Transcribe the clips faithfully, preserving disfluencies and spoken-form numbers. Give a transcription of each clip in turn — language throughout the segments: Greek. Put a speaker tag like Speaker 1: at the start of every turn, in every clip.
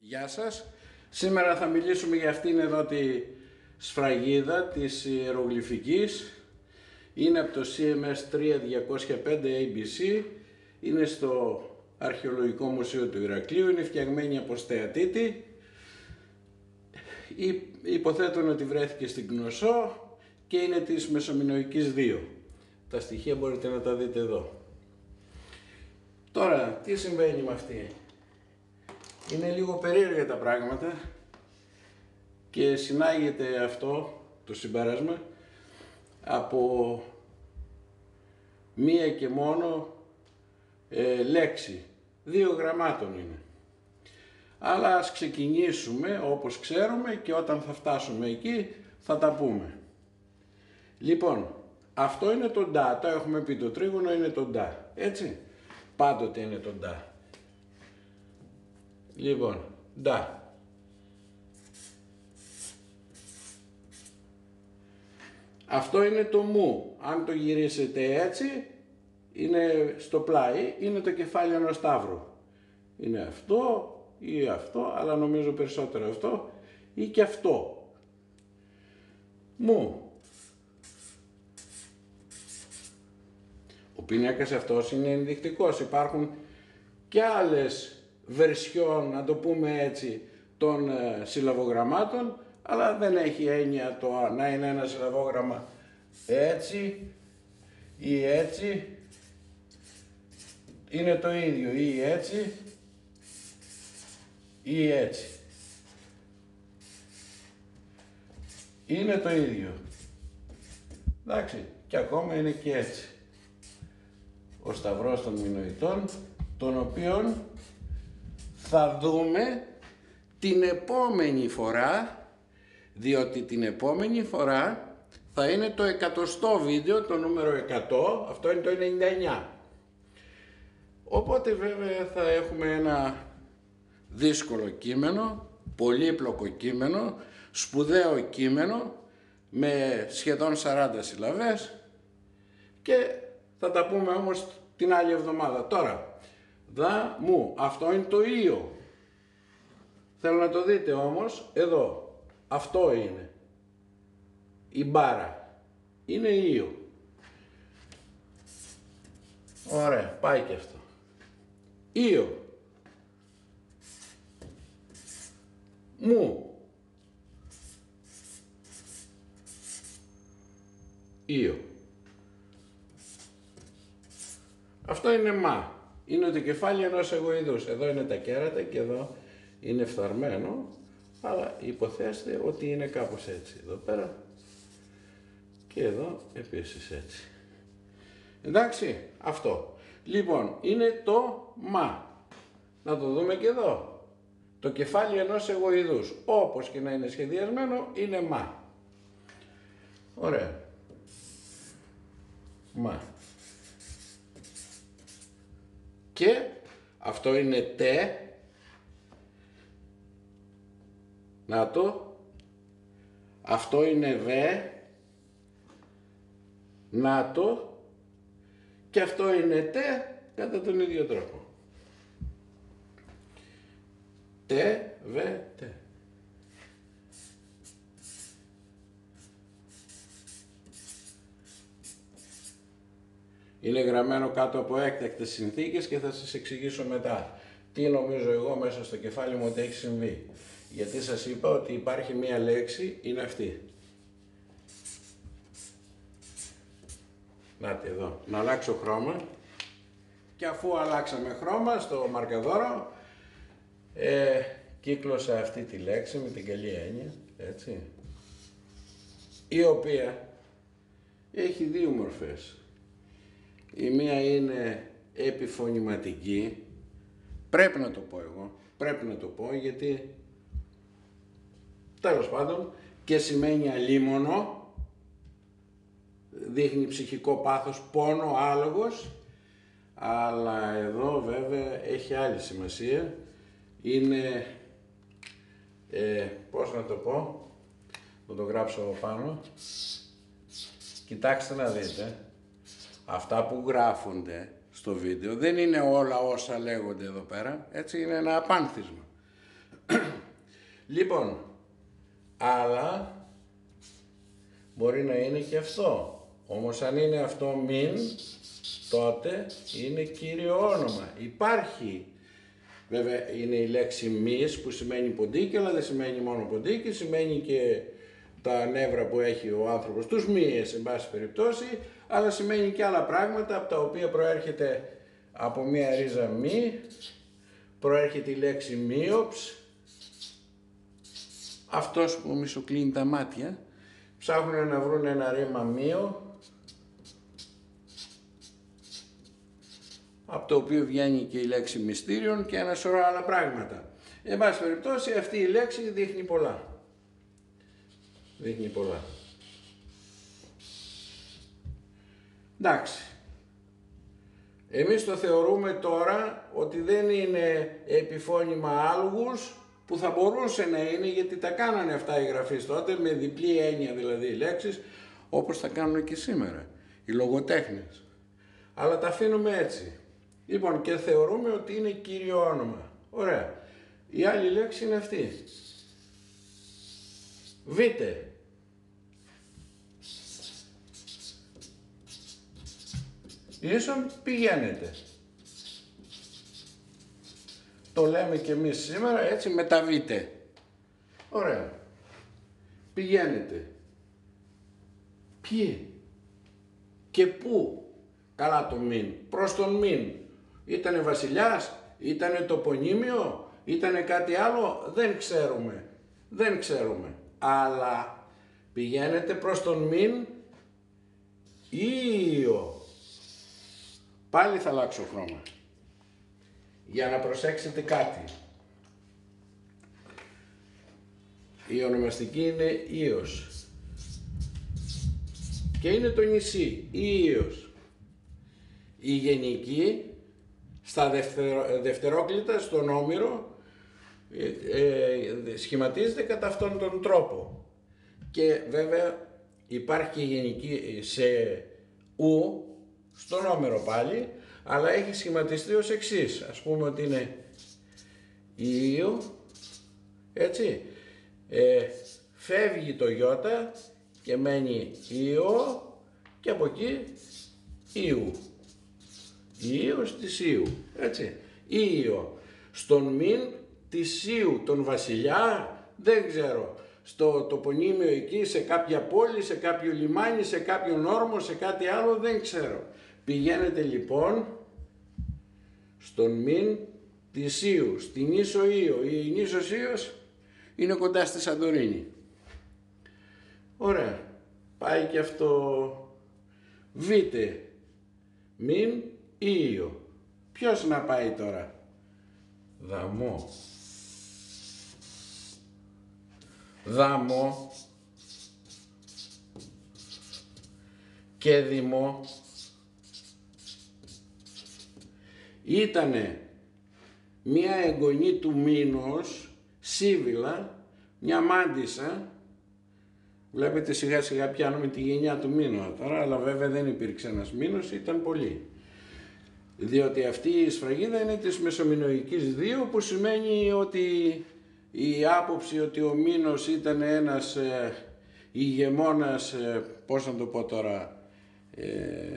Speaker 1: Γεια σας. Σήμερα θα μιλήσουμε για αυτήν εδώ τη σφραγίδα της ιερογλυφικής. Είναι από το σι εμ ες τρία διακόσια πέντε έι μπι σι. Είναι στο Αρχαιολογικό Μουσείο του Ηρακλείου. Είναι φτιαγμένη από στεατίτη. Υποθέτουν ότι βρέθηκε στην Κνωσό και είναι της Μεσομεινωικής δύο. Τα στοιχεία μπορείτε να τα δείτε εδώ. Τώρα, τι συμβαίνει με αυτή? Είναι λίγο περίεργα τα πράγματα και συνάγεται αυτό το συμπέρασμα από μία και μόνο ε, λέξη. Δύο γραμμάτων είναι. Αλλά ας ξεκινήσουμε όπως ξέρουμε και όταν θα φτάσουμε εκεί θα τα πούμε. Λοιπόν, αυτό είναι το ντά, το έχουμε πει, το τρίγωνο είναι το ντά, έτσι. Πάντοτε είναι το ντά. Λοιπόν, ντά. Αυτό είναι το μου. Αν το γυρίσετε έτσι, είναι στο πλάι, είναι το κεφάλι ενός σταύρου. Είναι αυτό ή αυτό, αλλά νομίζω περισσότερο αυτό ή και αυτό. Μου. Ο πίνακας αυτός είναι ενδεικτικός. Υπάρχουν και άλλες βερσιόν, να το πούμε έτσι, των ε, συλλαβογραμμάτων, αλλά δεν έχει έννοια το να είναι ένα συλλαβόγραμμα έτσι ή έτσι. Είναι το ίδιο ή έτσι ή έτσι. Είναι το ίδιο. Εντάξει, και ακόμα είναι και έτσι. Ο Σταυρός των Μινωητών, τον οποίον θα δούμε την επόμενη φορά, διότι την επόμενη φορά θα είναι το εκατοστό βίντεο, το νούμερο εκατό, αυτό είναι το ενενήντα εννιά. Οπότε βέβαια θα έχουμε ένα δύσκολο κείμενο, πολύπλοκο κείμενο, σπουδαίο κείμενο, με σχεδόν σαράντα συλλαβές και θα τα πούμε όμως την άλλη εβδομάδα. Τώρα, δα μου, αυτό είναι το ίο. Θέλω να το δείτε όμως, εδώ, αυτό είναι. Η μπάρα. Είναι ίο. Ωραία, πάει και αυτό. Ίο. Μου. Ίο. Αυτό είναι μα. Είναι το κεφάλι ενός εγωειδούς. Εδώ είναι τα κέρατα και εδώ είναι φθαρμένο, αλλά υποθέστε ότι είναι κάπως έτσι. Εδώ πέρα και εδώ επίσης έτσι. Εντάξει, αυτό. Λοιπόν, είναι το μα. Να το δούμε και εδώ. Το κεφάλι ενός εγωειδούς, όπως και να είναι σχεδιασμένο, είναι μα. Ωραία. Μα. Και αυτό είναι τε. Να το. Αυτό είναι βε. Να το. Και αυτό είναι τε κατά τον ίδιο τρόπο. Τε, βε, τε. Είναι γραμμένο κάτω από έκτακτες συνθήκες και θα σας εξηγήσω μετά τι νομίζω εγώ μέσα στο κεφάλι μου ότι έχει συμβεί. Γιατί σας είπα ότι υπάρχει μία λέξη, είναι αυτή. Νάτε εδώ, να αλλάξω χρώμα. Και αφού αλλάξαμε χρώμα στο μαρκαδόρο, ε, κύκλωσα αυτή τη λέξη με την καλή έννοια, έτσι, η οποία έχει δύο μορφές. Η μία είναι επιφωνηματική, πρέπει να το πω εγώ, πρέπει να το πω γιατί τέλος πάντων και σημαίνει αλίμονο, δείχνει ψυχικό πάθος, πόνο, άλογος, αλλά εδώ βέβαια έχει άλλη σημασία, είναι, ε, πώς να το πω, θα το γράψω πάνω, κοιτάξτε να δείτε, αυτά που γράφονται στο βίντεο δεν είναι όλα όσα λέγονται εδώ πέρα, έτσι, είναι ένα απάνθισμα. Λοιπόν, αλλά μπορεί να είναι και αυτό. Όμως αν είναι αυτό μην, τότε είναι κύριο όνομα. Υπάρχει, βέβαια είναι η λέξη μυς που σημαίνει ποντίκι, αλλά δεν σημαίνει μόνο ποντίκι, σημαίνει και τα νεύρα που έχει ο άνθρωπος, τους μύες, εν πάση περιπτώσει, αλλά σημαίνει και άλλα πράγματα από τα οποία προέρχεται από μία ρίζα μη, προέρχεται η λέξη μύοψ. Αυτός που μισοκλίνει τα μάτια, ψάχνουν να βρουν ένα ρήμα μύο, από το οποίο βγαίνει και η λέξη μυστήριον και ένα σωρό άλλα πράγματα. Εν πάση περιπτώσει αυτή η λέξη δείχνει πολλά. Δείχνει πολλά. Εντάξει. Εμείς το θεωρούμε τώρα ότι δεν είναι επιφώνημα άλγους, που θα μπορούσε να είναι, γιατί τα κάνανε αυτά οι γραφείς τότε, με διπλή έννοια δηλαδή οι λέξεις, όπως τα κάνουν και σήμερα οι λογοτέχνες. Αλλά τα αφήνουμε έτσι. Λοιπόν, και θεωρούμε ότι είναι κύριο όνομα. Ωραία. Η άλλη λέξη είναι αυτή. Βήτε. Ίσον πηγαίνετε. Το λέμε και εμείς σήμερα έτσι, μεταβείτε. Ωραία. Πηγαίνετε. Ποιοι και πού. Καλά το μην. Προς τον μην. Ήτανε βασιλιάς, ήτανε τοπονύμιο, ήτανε κάτι άλλο, δεν ξέρουμε. Δεν ξέρουμε. Αλλά πηγαίνετε προς τον μην Ήο. Πάλι θα αλλάξω χρώμα. Για να προσέξετε κάτι. Η ονομαστική είναι Ήος. Και είναι το νησί, Ήος. Η γενική, στα δευτερο, δευτερόκλητα, στον Όμηρο, ε, ε, σχηματίζεται κατά αυτόν τον τρόπο. Και βέβαια υπάρχει και η γενική σε ου, στον Όμηρο πάλι, αλλά έχει σχηματιστεί ως εξής. Ας πούμε ότι είναι Ήο, έτσι, ε, φεύγει το γιώτα και μένει Ήο και από εκεί Ήου. Ήος της Ήου, έτσι. Ήο. Στον μην της Ήου, τον βασιλιά, δεν ξέρω. Στο τοπονύμιο εκεί, σε κάποια πόλη, σε κάποιο λιμάνι, σε κάποιον όρμο, σε κάτι άλλο, δεν ξέρω. Πηγαίνετε λοιπόν στον μην της Ήου, στην ίσο Ήο. Η νήσος Ήος είναι κοντά στη Σαντορίνη. Ωραία. Πάει και αυτό. Βήτε. Μην Ήο. Ποιος να πάει τώρα? Δαμό. Δάμο και Δημό ήτανε μία εγγονή του Μήνος, Σύβυλα, μια μάντισσα. Βλέπετε σιγά σιγά πιάνουμε τη γενιά του Μήνου τώρα, αλλά βέβαια δεν υπήρξε ένας Μήνος, ήταν πολλοί. Διότι αυτή η σφραγίδα είναι της Μεσομinoικής δύο, που σημαίνει ότι η άποψη ότι ο Μήνος ήταν ένας ε, ηγεμόνας, ε, πώς να το πω τώρα, ε,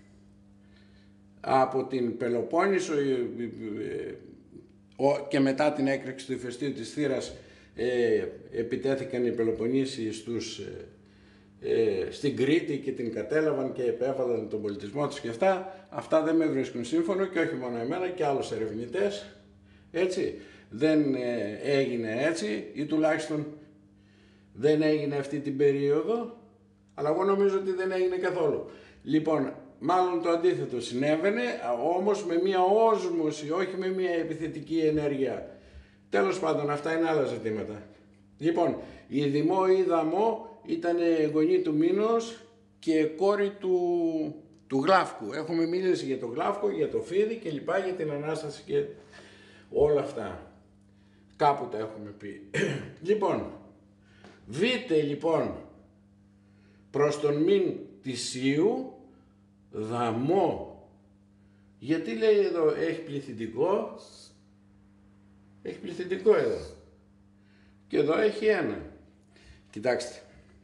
Speaker 1: από την Πελοπόννησο ε, ε, ο, και μετά την έκρηξη του ηφαιστείου της Θύρας ε, επιτέθηκαν οι Πελοποννήσιοι στους, ε, ε, στην Κρήτη και την κατέλαβαν και επέβαλαν τον πολιτισμό τους και αυτά. Αυτά δεν με βρίσκουν σύμφωνο, και όχι μόνο εμένα και άλλους ερευνητές, έτσι. Δεν ε, έγινε έτσι, ή τουλάχιστον δεν έγινε αυτή την περίοδο, αλλά εγώ νομίζω ότι δεν έγινε καθόλου. Λοιπόν, μάλλον το αντίθετο συνέβαινε, όμως με μια όσμωση, όχι με μια επιθετική ενέργεια. Τέλος πάντων, αυτά είναι άλλα ζητήματα. Λοιπόν, η Δημό ή Δαμό ήταν εγγονή του Μήνος και κόρη του, του Γλάφκου. Έχουμε μιλήσει για το Γλάφκο, για το Φίδι και λοιπά, για την Ανάσταση και όλα αυτά. Κάπου τα έχουμε πει. Λοιπόν, βήτε λοιπόν προς τον μην της Ήου Δαμό. Γιατί λέει εδώ έχει πληθυντικό, έχει πληθυντικό εδώ. Και εδώ έχει ένα. Κοιτάξτε.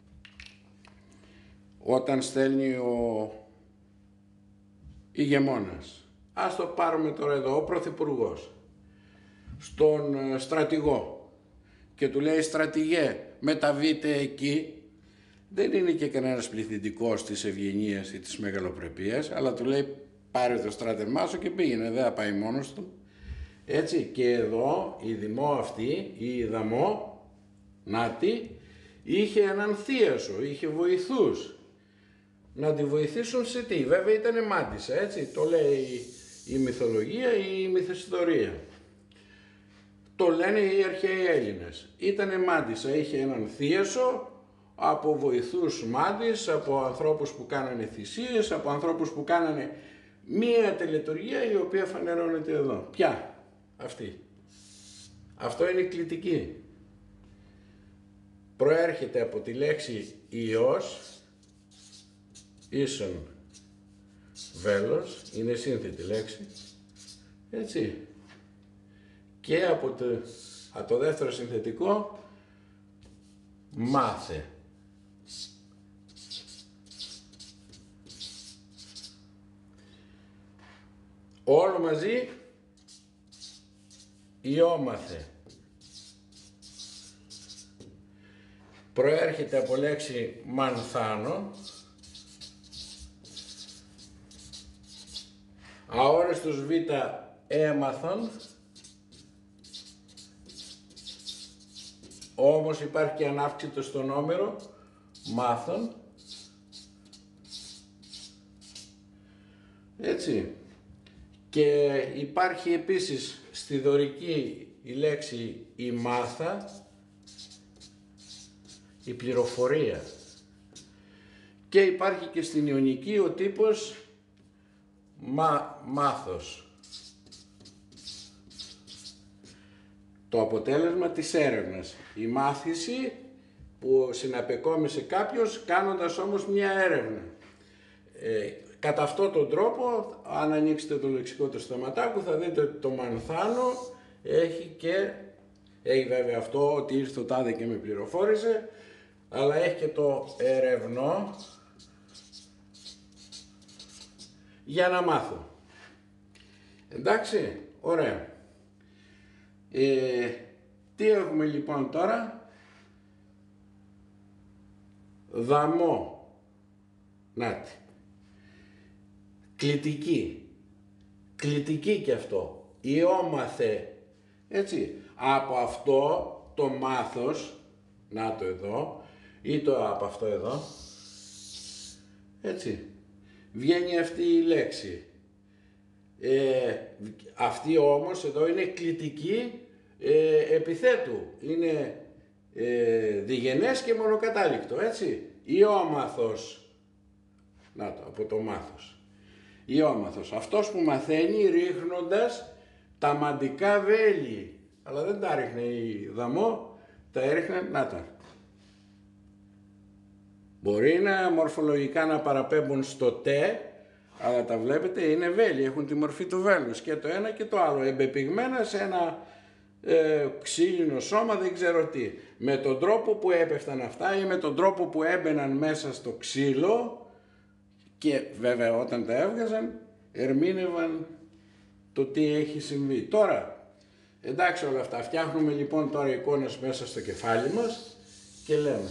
Speaker 1: Όταν στέλνει ο ηγεμόνας, ας το πάρουμε τώρα εδώ, ο πρωθυπουργός, στον στρατηγό και του λέει στρατηγέ μεταβείτε εκεί, δεν είναι και κανένας πληθυντικός της ευγενίας ή της μεγαλοπρεπίας, αλλά του λέει πάρε το στράτευμά σου και πήγαινε, δεν θα πάει μόνος του. Έτσι, και εδώ η Δημό αυτή, η Ιδαμό, νάτι, είχε έναν θίασο, είχε βοηθούς να τη βοηθήσουν σε τι, βέβαια ήταν μάντισσα, έτσι, το λέει η μυθολογία ή η μυθιστορία. Το λένε οι αρχαίοι Έλληνες. Ήτανε μάντισσα, είχε έναν θίασο από βοηθούς μάντις, από ανθρώπους που κάνανε θυσίες, από ανθρώπους που κάνανε μία τελετουργία η οποία φανερώνεται εδώ. Ποια? Αυτή. Αυτό είναι η κλητική. Προέρχεται από τη λέξη ιός, ίσον βέλος, είναι σύνθετη λέξη, έτσι. Και από το, από το δεύτερο συνθετικό, μάθε. Όλο μαζί, ιόμαθε. Προέρχεται από λέξη μανθάνο, αόριστος β έμαθον, όμως υπάρχει και ανάφξητο στον όμερο, μάθον, έτσι. Και υπάρχει επίσης στη δωρική η λέξη η μάθα, η πληροφορία. Και υπάρχει και στην Ιωνική ο τύπος μα, μάθος. Το αποτέλεσμα της έρευνας. Η μάθηση που συναπεκόμισε κάποιος κάνοντας όμως μια έρευνα. Ε, κατά αυτόν τον τρόπο, αν ανοίξετε το λεξικό του Σταματάκου, θα δείτε ότι το μανθάνο έχει και, έχει βέβαια αυτό ότι ήρθε ο τάδε και με πληροφόρησε, αλλά έχει και το ερευνώ για να μάθω. Εντάξει, ωραία. Ε, τι έχουμε λοιπόν τώρα? Δαμό. Νάτι. Κλητική. Κλητική και αυτό. Ιόμαθε. Έτσι. Από αυτό το μάθος, να το εδώ, ή το από αυτό εδώ, έτσι, βγαίνει αυτή η λέξη. Ε, αυτή όμως εδώ είναι κλητική ε, επιθέτου. Είναι ε, διγενές και μονοκατάληκτο, έτσι. Ιόμαθος. Να το, από το μάθος. Ιόμαθος. Αυτός που μαθαίνει ρίχνοντας τα μαντικά βέλη. Αλλά δεν τα ρίχνε η Δαμό, τα έριχνε, να τα. Μπορεί να μορφολογικά να παραπέμπουν στο τε, αλλά τα βλέπετε είναι βέλη, έχουν τη μορφή του βέλους και το ένα και το άλλο, εμπεπιγμένα σε ένα ε, ξύλινο σώμα, δεν ξέρω τι. Με τον τρόπο που έπεφταν αυτά ή με τον τρόπο που έμπαιναν μέσα στο ξύλο και βέβαια όταν τα έβγαζαν ερμήνευαν το τι έχει συμβεί. Τώρα, εντάξει όλα αυτά, φτιάχνουμε λοιπόν τώρα εικόνες μέσα στο κεφάλι μας και λέμε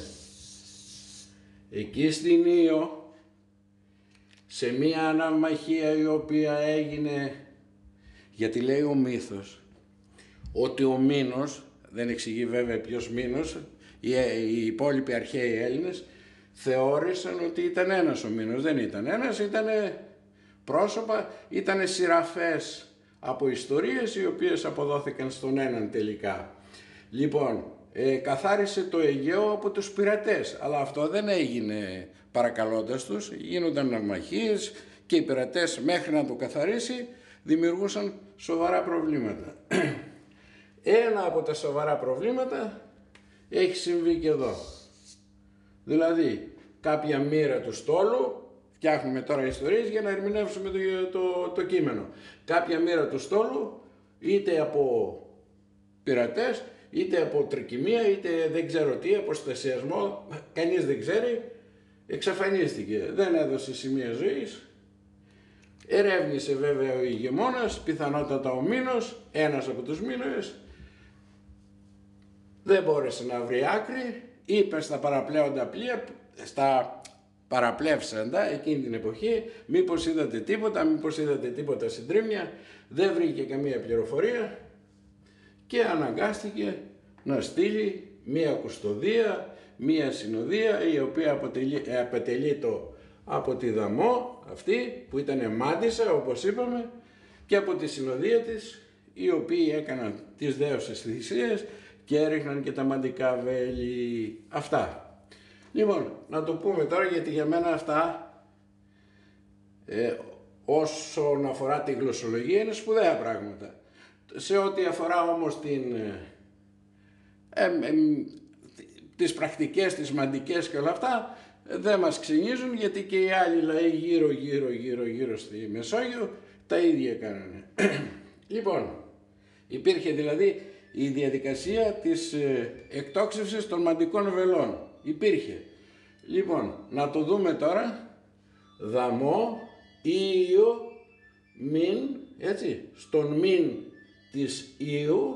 Speaker 1: εκεί στην Ήο, σε μία αναμαχία η οποία έγινε, γιατί λέει ο μύθος, ότι ο Μήνος, δεν εξηγεί βέβαια ποιος Μήνος, οι, οι υπόλοιποι αρχαίοι Έλληνες θεώρησαν ότι ήταν ένας ο Μήνος, δεν ήταν ένας, ήταν πρόσωπα, ήταν σειραφές από ιστορίες οι οποίες αποδόθηκαν στον έναν τελικά. Λοιπόν, ε, καθάρισε το Αιγαίο από τους πειρατές, αλλά αυτό δεν έγινε παρακαλώντας τους, γίνονταν ναυμαχίες και οι πειρατές μέχρι να το καθαρίσει δημιουργούσαν σοβαρά προβλήματα. Ένα από τα σοβαρά προβλήματα έχει συμβεί και εδώ. Δηλαδή, κάποια μοίρα του στόλου, φτιάχνουμε τώρα ιστορίες για να ερμηνεύσουμε το, το, το κείμενο. Κάποια μοίρα του στόλου, είτε από πειρατές, είτε από τρικυμία, είτε δεν ξέρω τι, αποστασιασμό, κανείς δεν ξέρει, εξαφανίστηκε, δεν έδωσε σημεία ζωής. Ερεύνησε βέβαια ο ηγεμόνας, πιθανότατα ο Μήνος, ένας από τους Μήνωες, δεν μπόρεσε να βρει άκρη, είπε στα παραπλέοντα πλοία, στα παραπλεύσαντα εκείνη την εποχή, μήπως είδατε τίποτα, μήπως είδατε τίποτα συντρίμμια, δεν βρήκε καμία πληροφορία και αναγκάστηκε να στείλει μία κουστοδία, μία συνοδεία, η οποία αποτελεί, αποτελεί το από τη Δαμό αυτή που ήταν μάντισσα όπως είπαμε, και από τη συνοδεία της, οι οποίοι έκαναν τις δέωσες θυσίες και έριχναν και τα μαντικά βέλη. Αυτά. Λοιπόν, να το πούμε τώρα, γιατί για μένα αυτά ε, όσον αφορά τη γλωσσολογία είναι σπουδαία πράγματα. Σε ό,τι αφορά όμως την, ε, ε, ε, τις πρακτικές, τις μαντικές και όλα αυτά, δεν μας ξυνίζουν, γιατί και οι άλλοι λαοί γύρω γύρω γύρω γύρω στη Μεσόγειο τα ίδια κάνανε. Λοιπόν, υπήρχε δηλαδή η διαδικασία της ε, εκτόξευσης των μαντικών βελών. Υπήρχε. Λοιπόν, να το δούμε τώρα. Δαμό, Ιο, μην, έτσι, στον μην της Ιου,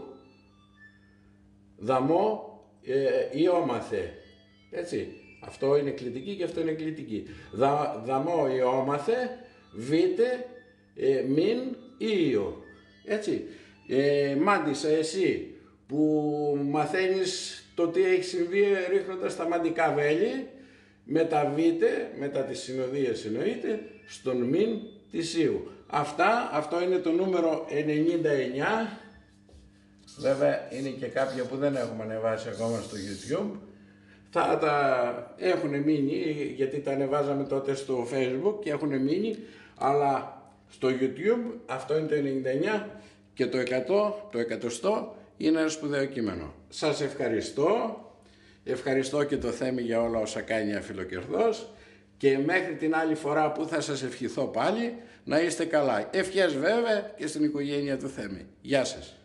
Speaker 1: Δαμό, ε, Ιόμαθε, έτσι. Αυτό είναι κλητική και αυτό είναι κλητική. Δα, δαμό, Ιόμαθε, βίτε, ε, μην, Ιο, έτσι. Ε, μάντισσα εσύ που μαθαίνεις το τι έχει συμβεί ρίχνοντας τα μαντικά βέλη, μεταβείτε, μετά τις συνοδείες εννοείται, στον μην της Ιου. Αυτά, αυτό είναι το νούμερο ενενήντα εννιά. Βέβαια είναι και κάποια που δεν έχουμε ανεβάσει ακόμα στο YouTube. Θα τα έχουν μείνει, γιατί τα ανεβάζαμε τότε στο Facebook και έχουν μείνει, αλλά στο YouTube αυτό είναι το ενενήντα εννιά και το εκατό, το εκατοστό είναι ένα σπουδαίο κείμενο. Σας ευχαριστώ. Ευχαριστώ και το Θέμη για όλα όσα κάνει αφιλοκερδός, και μέχρι την άλλη φορά που θα σας ευχηθώ πάλι, να είστε καλά. Ευχές βέβαια και στην οικογένεια του Θέμη. Γεια σας.